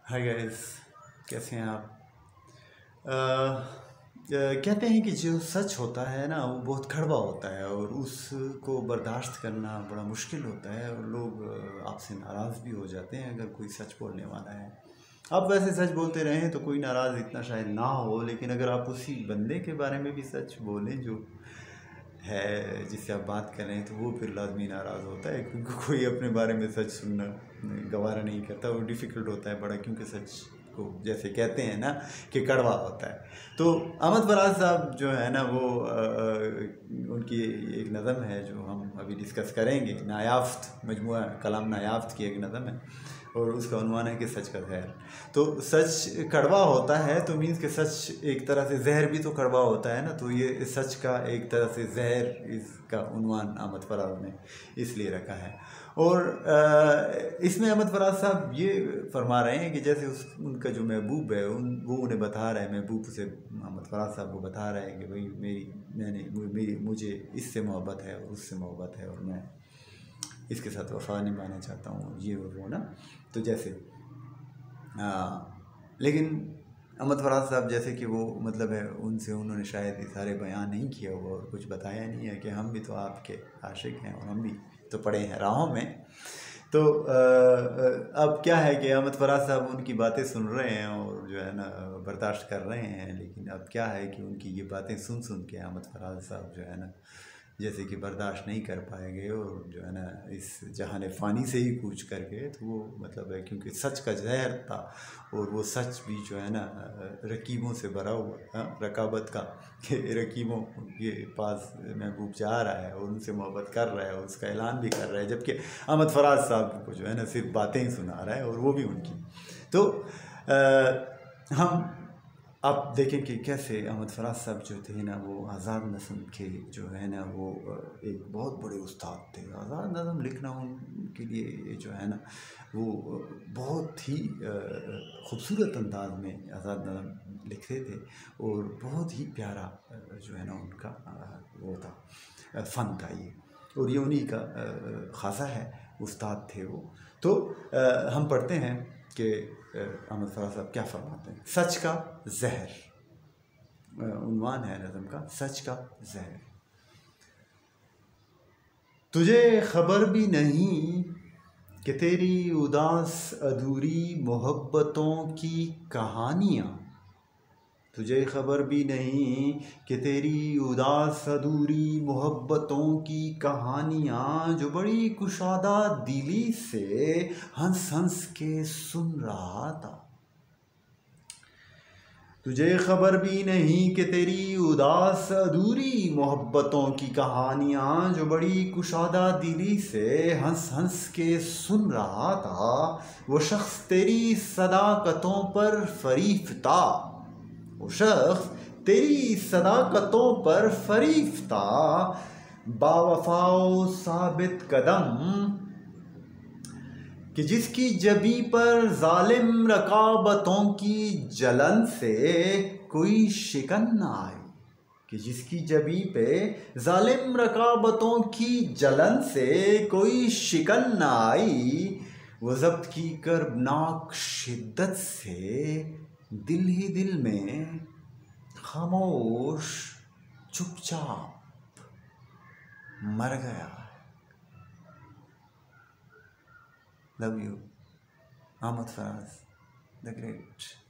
Hi guys, कैसे हैं आप। कहते हैं कि जो सच होता है ना वो बहुत कड़वा होता है और उसको बर्दाश्त करना बड़ा मुश्किल होता है और लोग आपसे नाराज़ भी हो जाते हैं अगर कोई सच बोलने वाला है। आप वैसे सच बोलते रहें तो कोई नाराज़ इतना शायद ना हो, लेकिन अगर आप उसी बंदे के बारे में भी सच बोलें जो है जिससे आप बात कर रहे हैं तो वो फिर लाजमी नाराज़ होता है, क्योंकि कोई अपने बारे में सच सुनना गवारा नहीं करता। वो डिफ़िकल्ट होता है बड़ा, क्योंकि सच को जैसे कहते हैं ना कि कड़वा होता है। तो अहमद फराज साहब जो है ना वो उनकी एक नज़म है जो हम अभी डिस्कस करेंगे। नायाफ्त मजमुआ कलाम नायाफ्त की एक नज़म है और उसका उन्वान है कि सच का जहर। तो सच कड़वा होता है तो मीन्स कि सच एक तरह से जहर भी तो कड़वा होता है ना, तो ये सच का एक तरह से जहर इसका उन्वान अहमद फराज ने इसलिए रखा है। और इसमें अहमद फराज साहब ये फरमा रहे हैं कि जैसे उनका जो महबूब है वो उन्हें बता रहा है, महबूब से अहमद फराज साहब को बता रहे हैं कि भाई मुझे इससे मोहब्बत है और उससे मोहब्बत है और मैं इसके साथ वफा निभाना चाहता हूँ, ये और वो ना। तो जैसे लेकिन अहमद फराज साहब जैसे कि वो मतलब है उनसे उन्होंने शायद ये सारे बयान नहीं किया हुआ और कुछ बताया नहीं है कि हम भी तो आपके आशिक हैं और हम भी तो पड़े हैं राहों में। तो अब क्या है कि अहमद फराज साहब उनकी बातें सुन रहे हैं और जो है ना बर्दाश्त कर रहे हैं, लेकिन अब क्या है कि उनकी ये बातें सुन सुन के अहमद फराज साहब जो है ना जैसे कि बर्दाश्त नहीं कर पाएंगे और जो है ना इस जहान फ़ानी से ही कूच कर गए। तो वो मतलब है क्योंकि सच का जहर था और वो सच भी जो है ना रकीबों से भरा हुआ रकाबत का कि रकीबों के पास महबूब जा रहा है और उनसे मोहब्बत कर रहा है और उसका ऐलान भी कर रहा है, जबकि अहमद फराज साहब को जो है ना सिर्फ बातें ही सुना रहा है और वो भी उनकी। तो हम आप देखें कि कैसे अहमद फराज साहब जो थे ना वो आज़ाद नज़म के जो है ना वो एक बहुत बड़े उस्ताद थे। आज़ाद नज़म लिखना उनके लिए जो है ना वो बहुत ही खूबसूरत अंदाज में आज़ाद नज़म लिखते थे और बहुत ही प्यारा जो है ना उनका वो था फ़न था ये, और ये उन्हीं का ख़ासा है, उस्ताद थे वो। तो हम पढ़ते हैं कि अहमद फराज साहब क्या फरमाते हैं। सच का जहर उन्वान है नज़म का, सच का जहर। तुझे खबर भी नहीं कि तेरी उदास अधूरी मोहब्बतों की कहानियाँ, तुझे खबर भी नहीं कि तेरी उदास अधूरी मोहब्बतों की कहानियाँ जो बड़ी कुशादा दिली से हंस हंस के सुन रहा था। तुझे खबर भी नहीं कि तेरी उदास अधूरी मोहब्बतों की कहानियाँ जो बड़ी कुशादा दिली से हंस हंस के सुन रहा था, वो शख्स तेरी सदाकतों पर फरीफ्ता, वो शख्स तेरी सदाकतों पर फरीफ्ता, बावफाओ साबित कदम कि जिसकी जबी पर जालिम रकाबतों की जलन से कोई शिकन ना आई, कि जिसकी जबी पे जालिम रकाबतों की जलन से कोई शिकन ना आई, वो जब्त की कर्बनाक शिद्दत से दिल ही दिल में खामोश चुपचाप मर गया। Love you Ahmad Faraz the great.